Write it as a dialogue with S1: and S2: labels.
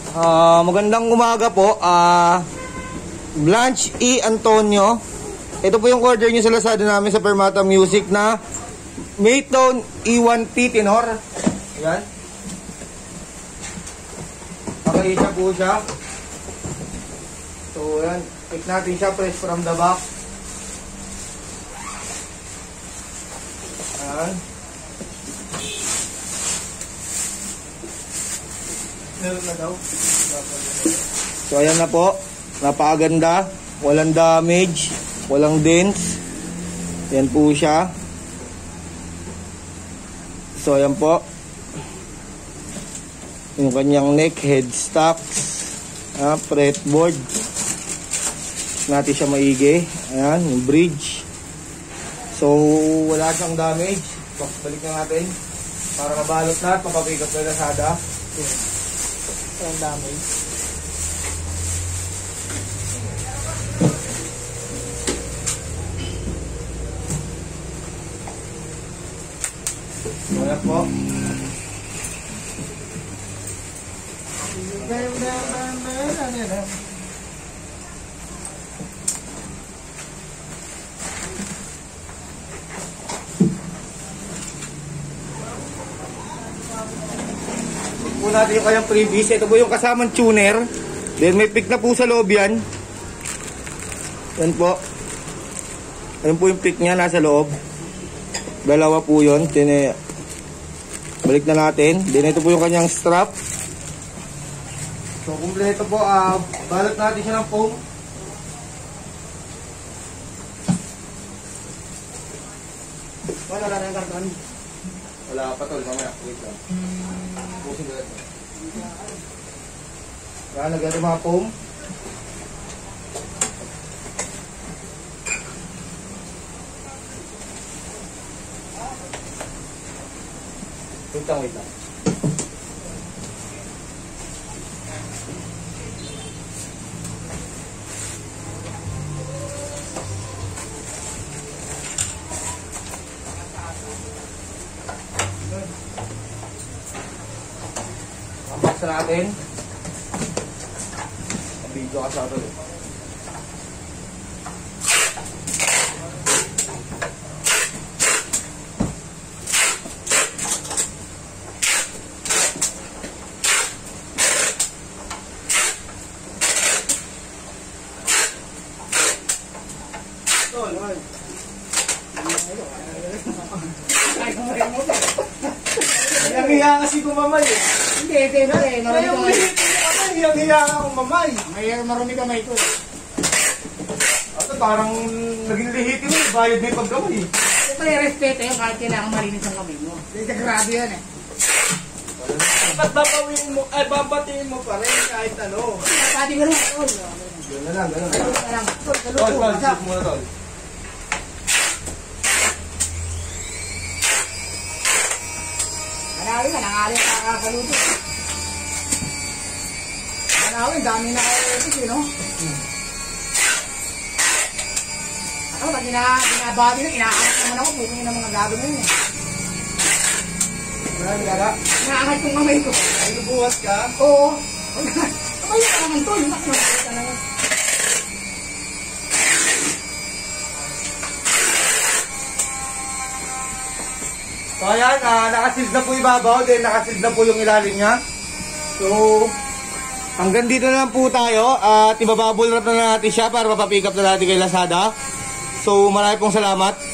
S1: Magandang umaga po. Blanche E. Antonio. Ito po yung order nyo sa Lazada namin sa Permata Music na Maytone E1T tenor. Ayan. Nakaisa po siya. So, ayan. Pick natin siya fresh from the box. Ayan. Na daw. So ayan na po, napakaganda, walang damage, walang dents. Yan po siya. So ayan po yung kanyang neck, headstocks, fretboard natin siya maigi. Ayan, yung bridge. So wala siyang damage. Balik na natin para mabalot na at mapapick up na Lazada. Ang dami. Wala po. Po natin yung kanyang previous. Ito po yung kasamang tuner. Then may pick na po sa loob yan. Yan po. Yan po yung pick niya nasa loob. Dalawa po yun. Then, balik na natin. Then ito po yung kanyang strap. So kumpleto po. Balot natin siya ng foam. Wala na yung karton. Wala pa tol. Mamaya. Wait lang. Yan, nagano mga foam. Wait lang. Box natin. Video ka sa atin.
S2: Hiya kasi kumamay eh.
S3: Hindi, marami kamay.
S2: Hiya akong mamay.
S3: Marami kamay ko.
S2: At parang naging lihiti mo, bayad may pagkamay.
S3: Siyempre, respeto yun kahit kailangan malinis ang kamay mo. Grabe yan eh.
S2: Ba't babawin mo, babatiin mo pa rin kahit ano.
S3: Pati ko lang.
S2: Yun na lang, gano'n.
S3: Tol,
S2: Check muna tol.
S3: Manawin ka, nangalit kakasaluto. Manawin, dami na kayo ito, no? Ako, pag ginabati na, inaangat naman ako, buking ng mga gagawin yun eh.
S2: Maraming gara.
S3: Inaangat yung kamay ko.
S2: Ay, lubuwas ka?
S3: Oo. Kamay ka naman to, yung makinamay ka naman.
S1: So ayan, nakasealed na po yung ibabaw, then nakasealed na po yung ilalim niya. So, hanggang dito na lang po tayo at ibababol wrap na natin siya para mapapick up na natin kay Lazada. So, marami pong salamat.